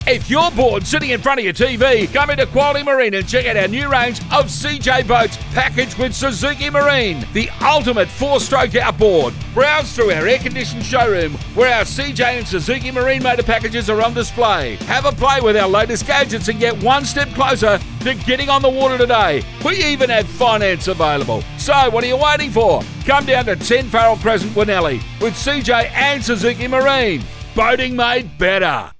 If you're bored sitting in front of your TV, come into Quality Marine and check out our new range of CJ boats packaged with Suzuki Marine, the ultimate 4-stroke outboard. Browse through our air-conditioned showroom where our CJ and Suzuki Marine motor packages are on display. Have a play with our latest gadgets and get one step closer to getting on the water today. We even have finance available. So what are you waiting for? Come down to 10 Farrell Crescent, Winnelly with CJ and Suzuki Marine. Boating made better.